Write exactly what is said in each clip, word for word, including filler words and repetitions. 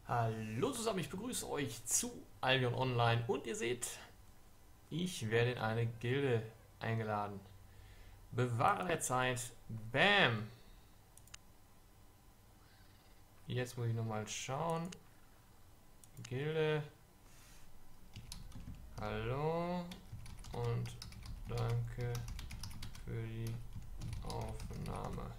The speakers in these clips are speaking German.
Hallo zusammen, ich begrüße euch zu Albion Online und ihr seht, ich werde in eine Gilde eingeladen. Bewahrer der Zeit, Bam! Jetzt muss ich nochmal schauen. Gilde, hallo und danke für die Aufnahme.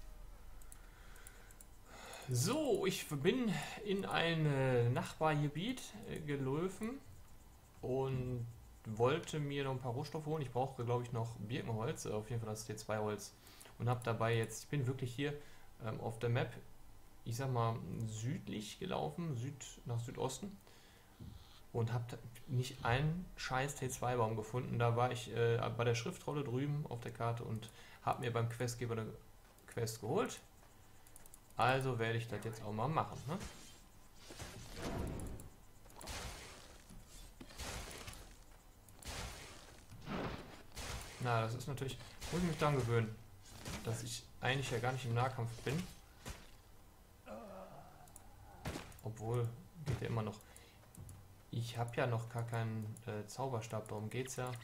So, ich bin in ein äh, Nachbargebiet äh, gelaufen und wollte mir noch ein paar Rohstoffe holen. Ich brauche, glaube ich, noch Birkenholz, äh, auf jeden Fall das T zwei Holz. Und habe dabei jetzt, ich bin wirklich hier ähm, auf der Map, ich sag mal, südlich gelaufen, Süd nach Südosten. Und habe nicht einen scheiß T zwei Baum gefunden. Da war ich äh, bei der Schriftrolle drüben auf der Karte und habe mir beim Questgeber eine Quest geholt. Also werde ich das jetzt auch mal machen. Ne? Na, das ist natürlich, muss ich mich daran gewöhnen, dass ich eigentlich ja gar nicht im Nahkampf bin. Obwohl, geht ja immer noch. Ich habe ja noch gar keinen äh, Zauberstab, darum geht's ja.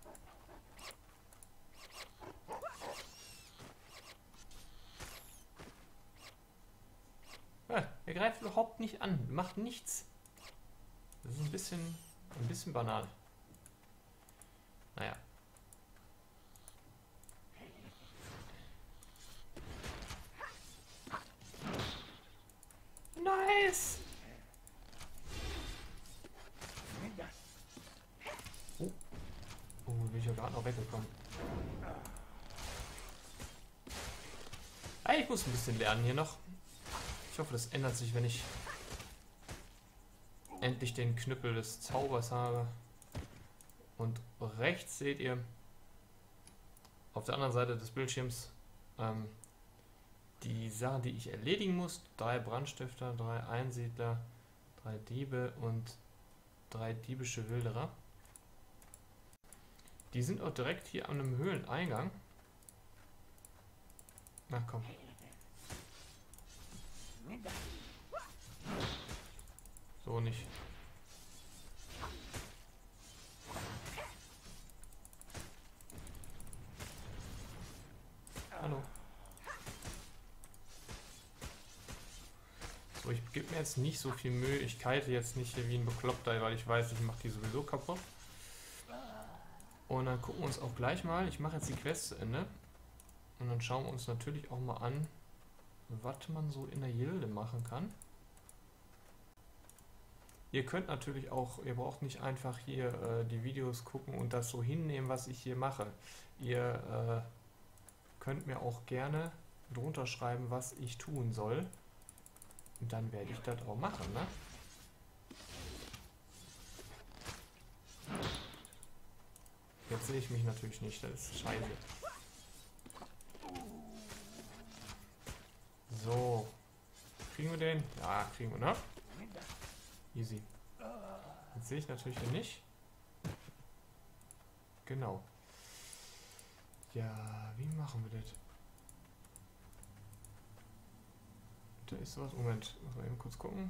Ja, er greift überhaupt nicht an, macht nichts. Das ist ein bisschen, ein bisschen banal. Naja. Nice! Oh, oh bin ich ja gerade noch weggekommen. Hey, ich muss ein bisschen lernen hier noch. Ich hoffe, das ändert sich, wenn ich endlich den Knüppel des Zaubers habe. Und rechts seht ihr auf der anderen Seite des Bildschirms ähm, die Sachen, die ich erledigen muss. Drei Brandstifter, drei Einsiedler, drei Diebe und drei diebische Wilderer. Die sind auch direkt hier an einem Höhleneingang. Na komm. So nicht. Hallo. So, ich gebe mir jetzt nicht so viel Mühe. Ich kite jetzt nicht hier wie ein Bekloppter, weil ich weiß, ich mache die sowieso kaputt. Und dann gucken wir uns auch gleich mal. Ich mache jetzt die Quest zu Ende. Und dann schauen wir uns natürlich auch mal an, was man so in der Gilde machen kann. Ihr könnt natürlich auch, ihr braucht nicht einfach hier äh, die Videos gucken und das so hinnehmen, was ich hier mache. Ihr äh, könnt mir auch gerne drunter schreiben, was ich tun soll. Und dann werde ich das auch machen, ne? Jetzt sehe ich mich natürlich nicht, das ist scheiße. So. Kriegen wir den? Ja, kriegen wir, ne? Easy. Jetzt sehe ich natürlich hier nicht. Genau. Ja, wie machen wir das? Da ist was. Moment, muss mal eben kurz gucken.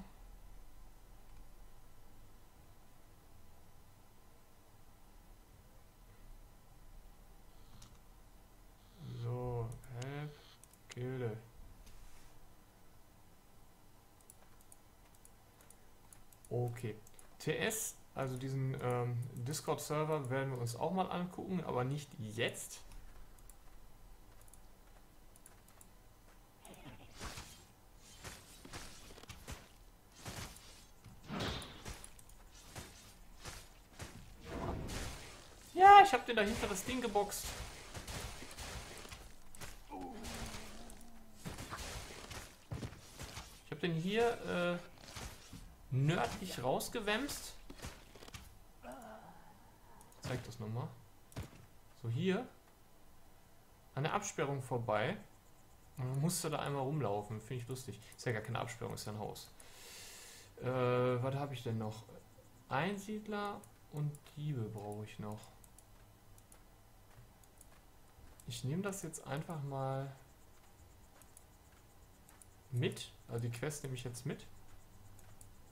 So, Help, Gilde. Okay. T S, also diesen ähm, Discord-Server, werden wir uns auch mal angucken, aber nicht jetzt. Ja, ich habe den dahinter das Ding geboxt. Ich habe den hier äh, nördlich rausgewämst. Ich zeig das nochmal. So hier. An der Absperrung vorbei. Und dann musste da einmal rumlaufen. Finde ich lustig. Ist ja gar keine Absperrung, ist ja ein Haus. Äh, was habe ich denn noch? Einsiedler und Diebe brauche ich noch. Ich nehme das jetzt einfach mal mit. Also die Quest nehme ich jetzt mit.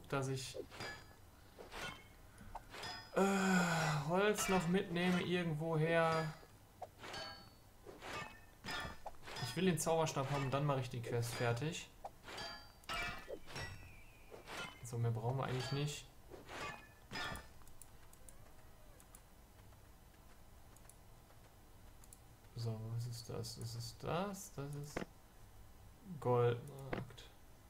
dass ich äh, Holz noch mitnehme irgendwoher. Ich will den Zauberstab haben und dann mache ich die Quest fertig. So, mehr brauchen wir eigentlich nicht. So, was ist das? Das ist das. Das ist Goldmarkt.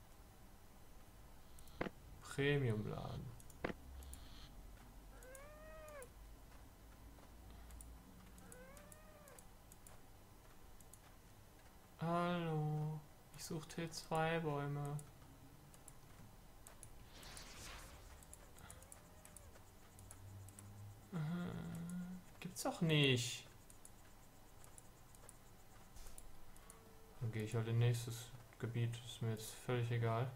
Premiumladen. Hallo. Ich suche T zwei Bäume. Gibt's doch nicht. Dann gehe ich halt in nächstes Gebiet. Ist mir jetzt völlig egal.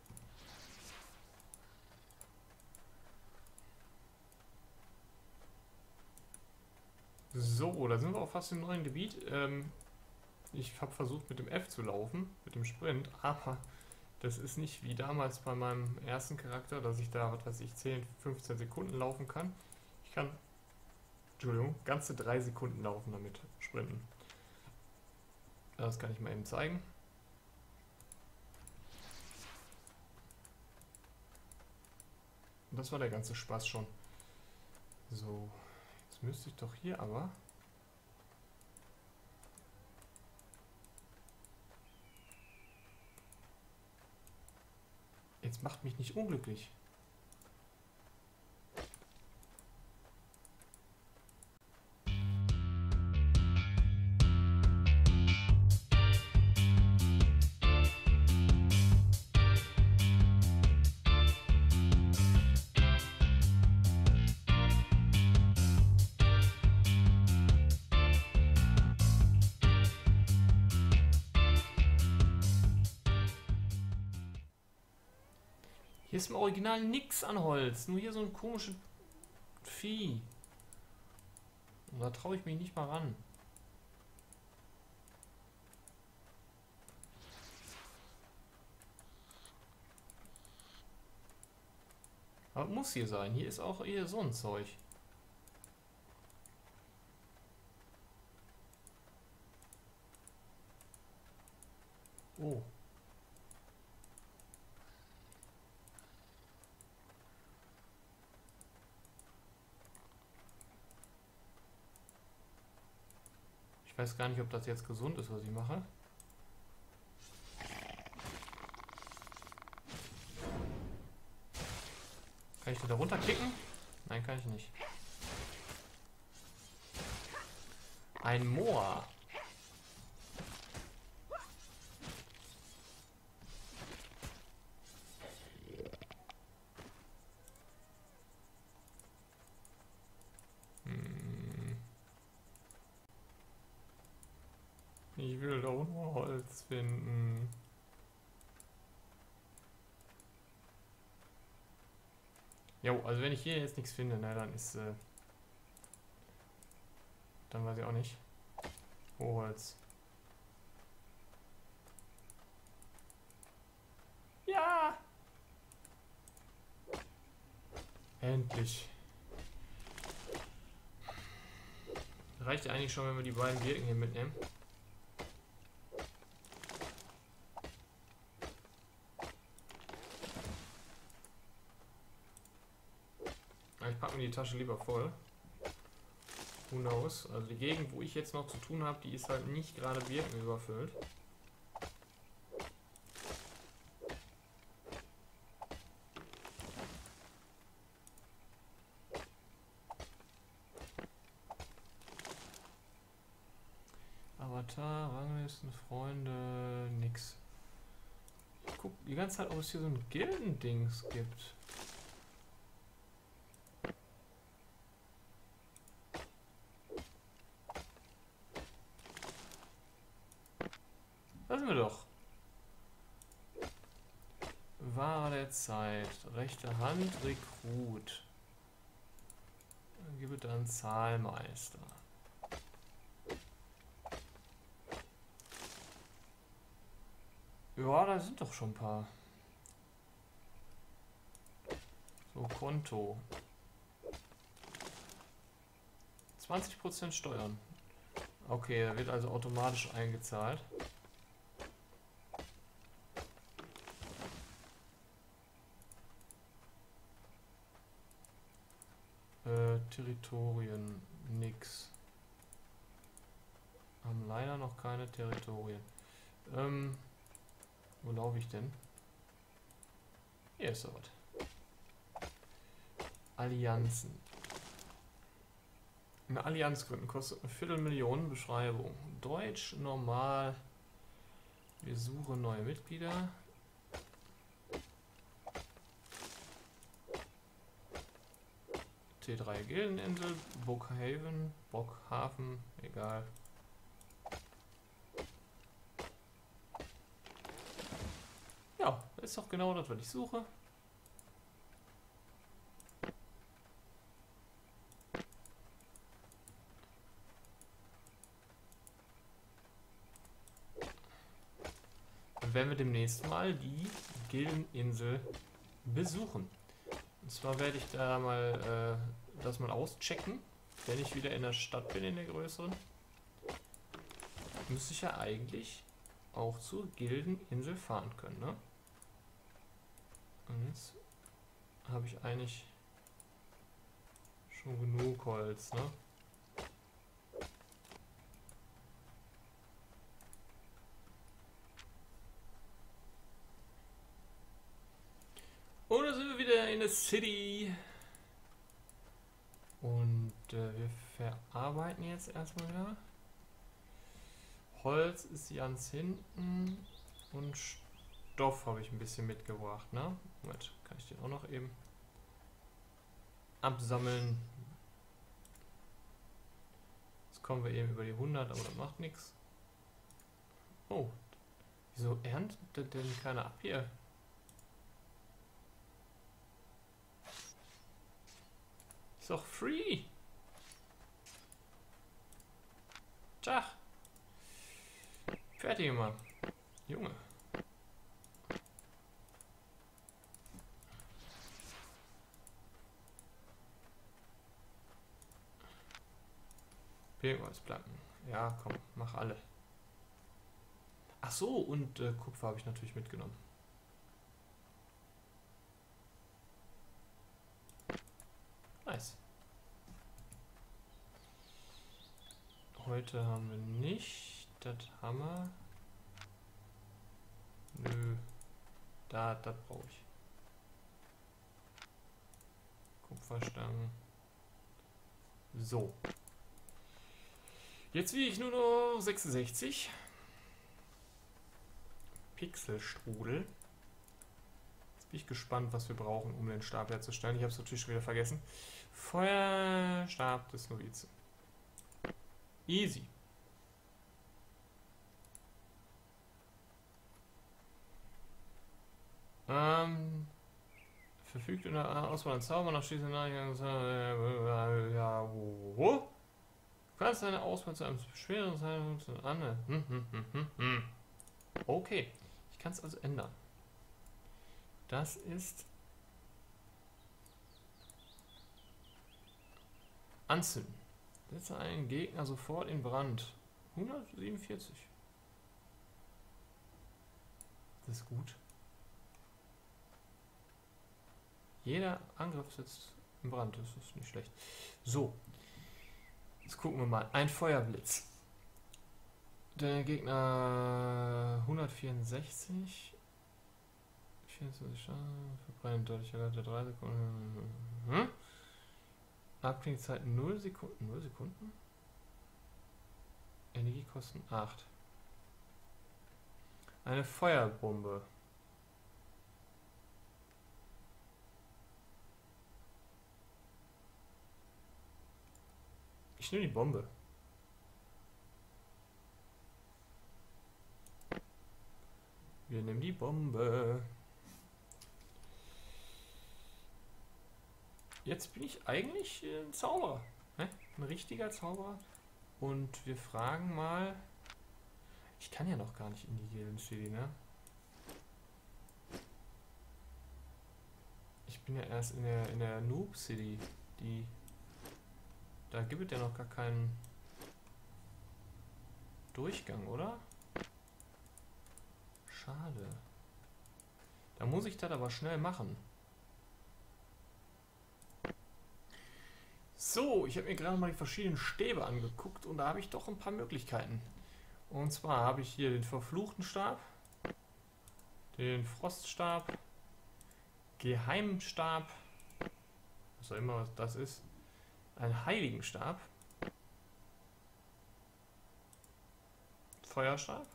So, da sind wir auch fast im neuen Gebiet. Ähm, ich habe versucht mit dem F zu laufen, mit dem Sprint, aber das ist nicht wie damals bei meinem ersten Charakter, dass ich da, was weiß ich, zehn, fünfzehn Sekunden laufen kann. Ich kann, Entschuldigung, ganze drei Sekunden laufen damit sprinten. Das kann ich mal eben zeigen. Und das war der ganze Spaß schon. So, jetzt müsste ich doch hier aber... Jetzt macht mich nicht unglücklich. Hier ist im Original nix an Holz, nur hier so ein komisches Vieh. Und da traue ich mich nicht mal ran. Aber muss hier sein, hier ist auch eher so ein Zeug. Oh. Ich weiß gar nicht, ob das jetzt gesund ist, was ich mache. Kann ich da runterklicken? Nein, kann ich nicht. Ein Moor. Ich will doch nur Holz finden. Jo, also wenn ich hier jetzt nichts finde, na dann ist, äh, dann weiß ich auch nicht. Oh, Holz. Ja! Endlich. Reicht eigentlich schon, wenn wir die beiden Birken hier mitnehmen. Ich packe mir die Tasche lieber voll. Who knows? Also die Gegend, wo ich jetzt noch zu tun habe, die ist halt nicht gerade Birken überfüllt. Avatar, Ranglisten, Freunde, nix. Ich guck die ganze Zeit, ob es hier so ein Gildendings gibt. Lassen wir doch. Ware der Zeit. Rechte Hand, Rekrut. Dann gebe dann Zahlmeister. Ja, da sind doch schon ein paar. So, Konto. zwanzig Prozent Steuern. Okay, er wird also automatisch eingezahlt. Äh, Territorien, nix. Haben leider noch keine Territorien. Ähm, wo laufe ich denn? Hier ist er was. Allianzen. Eine Allianz gründen kostet eine Viertelmillion. Beschreibung. Deutsch, normal. Wir suchen neue Mitglieder. T drei Gildeninsel, Bookhaven, Bockhafen, egal. Ja, das ist doch genau das, was ich suche. Dann werden wir demnächst mal die Gildeninsel besuchen. Und zwar werde ich da mal äh, das mal auschecken, wenn ich wieder in der Stadt bin, in der größeren. Müsste ich ja eigentlich auch zur Gildeninsel fahren können, ne? Und jetzt habe ich eigentlich schon genug Holz, ne? Und da sind wir wieder in der City. Und äh, wir verarbeiten jetzt erstmal wieder. Holz ist ganz hinten. Und Stoff habe ich ein bisschen mitgebracht, ne? Moment, kann ich den auch noch eben absammeln. Jetzt kommen wir eben über die hundert, aber das macht nichts. Oh, wieso erntet denn keiner ab hier? Ist doch free. Tag. Fertig mal. Junge. Pilgerholzplatten. Ja, komm, mach alle. Ach so, und äh, Kupfer habe ich natürlich mitgenommen. Nice. Heute haben wir nicht. Das haben wir. Nö. Da, das brauche ich. Kupferstangen. So. Jetzt wiege ich nur noch sechsundsechzig. Pixelstrudel. Jetzt bin ich gespannt, was wir brauchen, um den Stab herzustellen. Ich habe es natürlich schon wieder vergessen. Feuerstab des Novizen. Easy. Ähm, verfügt in der Auswahl an Zauber nach Schließung Nachgang. Ja, wo? Du kannst deine Auswahl zu einem schweren Zeitpunkt an. Hm, hm, hm, hm, hm. Okay, ich kann es also ändern. Das ist anzünden. Setze einen Gegner sofort in Brand. hundertsiebenundvierzig. Das ist gut. Jeder Angriff sitzt im Brand. Das ist nicht schlecht. So. Jetzt gucken wir mal. Ein Feuerblitz. Der Gegner hundertvierundsechzig. vierundzwanzig Schaden. Verbrennt deutlich erleichtert drei Sekunden. Hm? Abklingzeit null Sekunden. null Sekunden? Energiekosten acht. Eine Feuerbombe. Ich nehme die Bombe. Wir nehmen die Bombe. Jetzt bin ich eigentlich ein Zauberer. Ne? Ein richtiger Zauberer. Und wir fragen mal. Ich kann ja noch gar nicht in die Gilden City, ne? Ich bin ja erst in der, in der Noob City. Die, da gibt es ja noch gar keinen Durchgang, oder? Schade. Da muss ich das aber schnell machen. So, ich habe mir gerade mal die verschiedenen Stäbe angeguckt und da habe ich doch ein paar Möglichkeiten. Und zwar habe ich hier den verfluchten Stab, den Froststab, Geheimstab, was auch immer das ist, einen Heiligen-Stab, Feuerstab,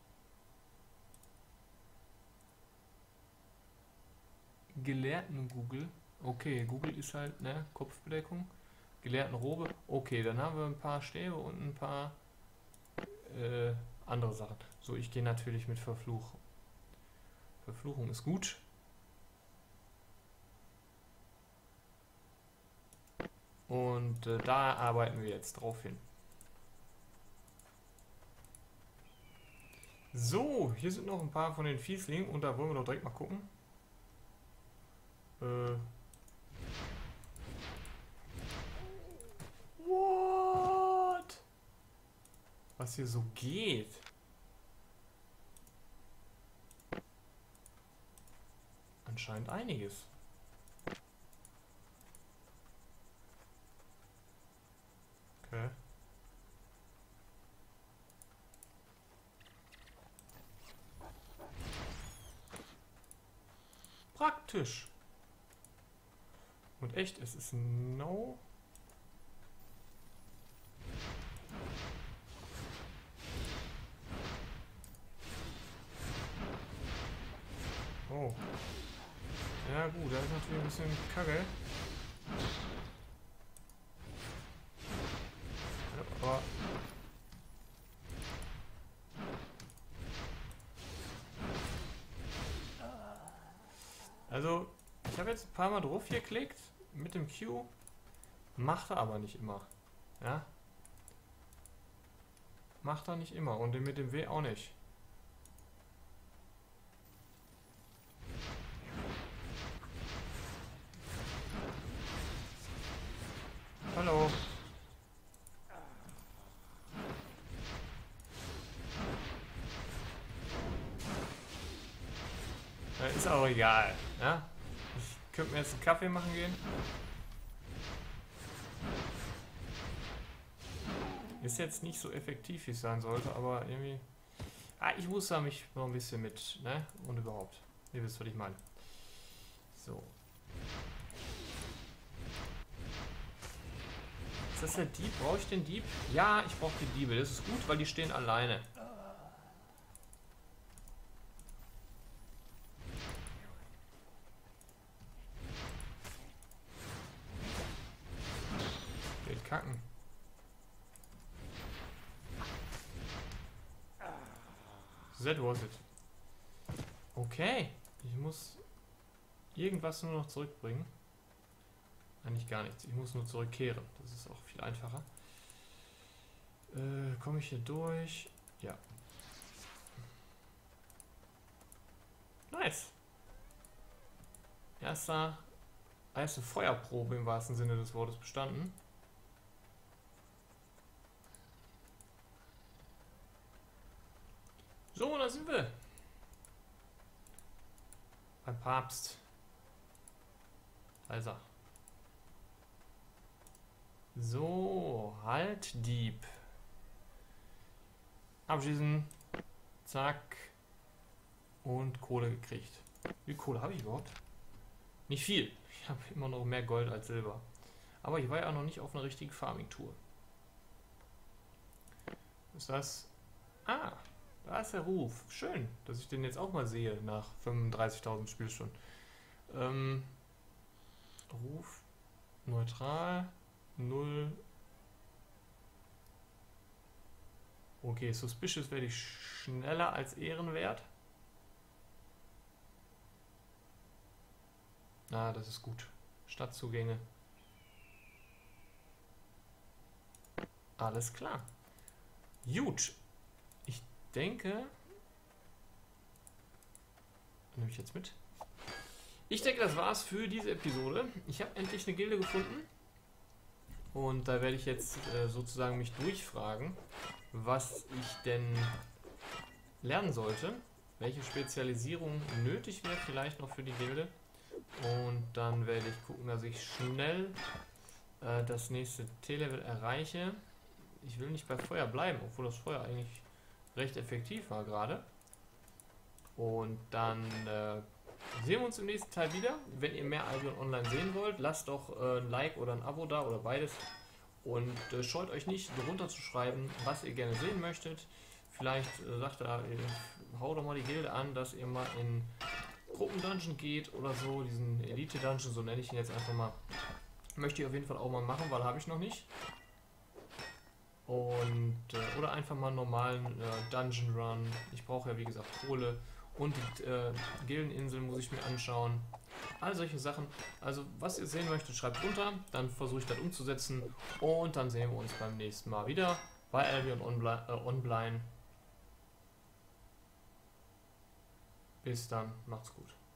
Gelehrten-Google, okay, Google ist halt, ne, Kopfbedeckung, Gelehrten-Robe, okay, dann haben wir ein paar Stäbe und ein paar äh, andere Sachen. So, ich gehe natürlich mit Verfluchung. Verfluchung ist gut. Und äh, da arbeiten wir jetzt drauf hin. So, hier sind noch ein paar von den Fieslingen und da wollen wir doch direkt mal gucken. Äh. What? Was hier so geht? Anscheinend einiges. Okay. Praktisch. Und echt, es ist no. Oh. Ja gut, da ist natürlich ein bisschen kacke. Aber also, ich habe jetzt ein paar Mal drauf geklickt mit dem Q, macht er aber nicht immer. Ja? Macht er nicht immer und mit dem W auch nicht. Hallo. Ja, ist auch egal. Ja? Ich könnte mir jetzt einen Kaffee machen gehen. Ist jetzt nicht so effektiv, wie es sein sollte, aber irgendwie... Ah, ich muss da mich noch ein bisschen mit, ne? Und überhaupt. Ihr wisst, was ich meine. So. Ist das der Dieb? Brauche ich den Dieb? Ja, ich brauche die Diebe. Das ist gut, weil die stehen alleine. Geht kacken. That was it. Okay. Ich muss irgendwas nur noch zurückbringen. Eigentlich gar nichts. Ich muss nur zurückkehren. Das ist auch viel einfacher. Äh, komme ich hier durch? Ja. Nice. Erster, erste Feuerprobe im wahrsten Sinne des Wortes bestanden. So, da sind wir. Beim Papst. Da ist er. So, halt Dieb. Abschießen. Zack. Und Kohle gekriegt. Wie viel Kohle habe ich überhaupt? Nicht viel. Ich habe immer noch mehr Gold als Silber. Aber ich war ja noch nicht auf einer richtigen Farming-Tour. Was ist das? Ah, da ist der Ruf. Schön, dass ich den jetzt auch mal sehe nach fünfunddreißigtausend Spielstunden. Ähm, Ruf. Neutral. null. Okay, Suspicious werde ich schneller als ehrenwert. Ah, das ist gut. Stadtzugänge. Alles klar. Gut. Ich denke... Nehme ich jetzt mit? Ich denke, das war's für diese Episode. Ich habe endlich eine Gilde gefunden. Und da werde ich jetzt äh, sozusagen mich durchfragen, was ich denn lernen sollte, welche Spezialisierung nötig wäre vielleicht noch für die Gilde. Und dann werde ich gucken, dass ich schnell äh, das nächste T-Level erreiche. Ich will nicht bei Feuer bleiben, obwohl das Feuer eigentlich recht effektiv war gerade. Und dann äh, sehen wir uns im nächsten Teil wieder. Wenn ihr mehr Albion Online sehen wollt, lasst doch äh, ein Like oder ein Abo da oder beides. Und äh, scheut euch nicht, runterzuschreiben, was ihr gerne sehen möchtet. Vielleicht äh, sagt er, äh, hau doch mal die Gilde an, dass ihr mal in Gruppen-Dungeon geht oder so. Diesen Elite-Dungeon, so nenne ich ihn jetzt einfach mal. Möchte ich auf jeden Fall auch mal machen, weil habe ich noch nicht. Und äh, oder einfach mal einen normalen äh, Dungeon Run. Ich brauche ja wie gesagt Kohle. Und die äh, Gildeninsel muss ich mir anschauen. All solche Sachen. Also, was ihr sehen möchtet, schreibt runter. Dann versuche ich das umzusetzen. Und dann sehen wir uns beim nächsten Mal wieder bei Albion Online. Bis dann. Macht's gut.